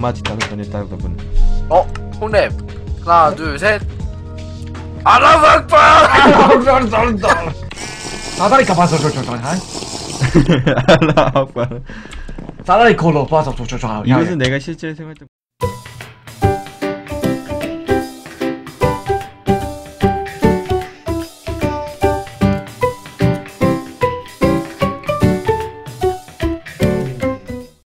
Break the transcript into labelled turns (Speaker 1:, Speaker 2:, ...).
Speaker 1: 마지 따르더니 여러분.
Speaker 2: 홍랩 하나 둘 셋. 알라후 악bar.
Speaker 3: 사다리 가봐서
Speaker 1: 알라 악bar.
Speaker 3: 사다리 걸어 봐서
Speaker 1: 이것은 내가 실제 생활 때